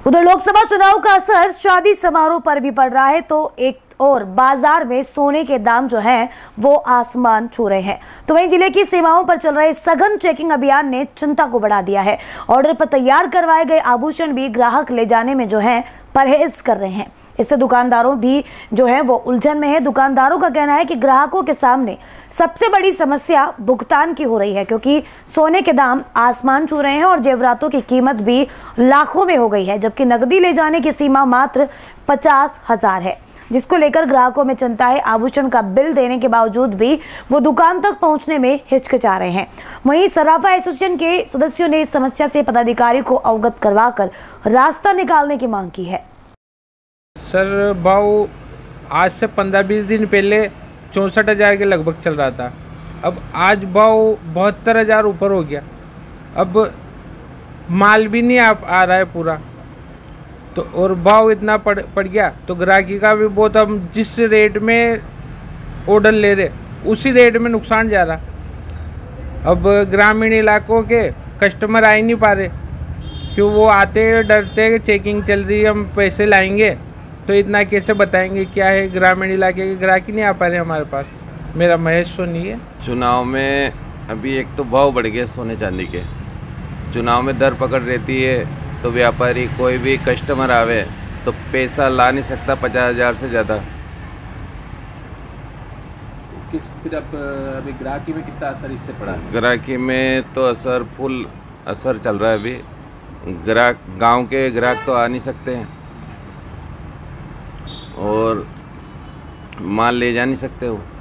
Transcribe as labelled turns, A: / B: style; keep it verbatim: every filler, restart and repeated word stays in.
A: उधर लोकसभा चुनाव का असर शादी समारोह पर भी पड़ रहा है, तो एक और बाजार में सोने के दाम जो हैं वो आसमान छू रहे हैं। तो वहीं जिले की सीमाओं पर चल रहे सघन चेकिंग अभियान ने चिंता को बढ़ा दिया है। ऑर्डर पर तैयार करवाए गए आभूषण भी ग्राहक ले जाने में जो है परहेज कर रहे हैं। इससे दुकानदारों भी जो है वो उलझन में है। दुकानदारों का कहना है कि ग्राहकों के सामने सबसे बड़ी समस्या भुगतान की हो रही है, क्योंकि सोने के दाम आसमान छू रहे हैं और जेवरातों की कीमत भी लाखों में हो गई है, जबकि नकदी ले जाने की सीमा मात्र पचास हजार है, जिसको लेकर ग्राहकों में चिंता है। आभूषण का बिल देने के बावजूद भी वो दुकान तक पहुंचने में हिचकिचा रहे हैं। वहीं सराफा एसोसिएशन के सदस्यों ने इस समस्या से पदाधिकारी को अवगत करवाकर रास्ता निकालने की मांग की है।
B: सर, भाव आज से पंद्रह बीस दिन पहले चौंसठ हजार के लगभग चल रहा था, अब आज भाव बहत्तर हजार ऊपर हो गया। अब माल भी नहीं आ, आ रहा है पूरा, तो और भाव इतना पड़ पड़ गया तो ग्राहकी का भी बहुत, हम जिस रेट में ऑर्डर ले रहे उसी रेट में नुकसान जा रहा। अब ग्रामीण इलाकों के कस्टमर आ ही नहीं पा रहे, क्यों वो आते डरते कि चेकिंग चल रही है, हम पैसे लाएंगे तो इतना कैसे बताएंगे क्या है। ग्रामीण इलाके के ग्राहक ही नहीं आ पा रहे हमारे पास। मेरा महेश सोनी है।
C: चुनाव में अभी एक तो भाव बढ़ गए सोने चांदी के, चुनाव में दर पकड़ रहती है, तो व्यापारी कोई भी कस्टमर आवे तो पैसा ला नहीं सकता पचास हजार से ज़्यादा।
D: किस फिर अब अभी ग्राहकी में कितना असर इससे पड़ा है?
C: ग्राहकी में तो असर फुल असर चल रहा है। अभी ग्राहक गांव के ग्राहक तो आ नहीं सकते हैं और माल ले जा नहीं सकते हो।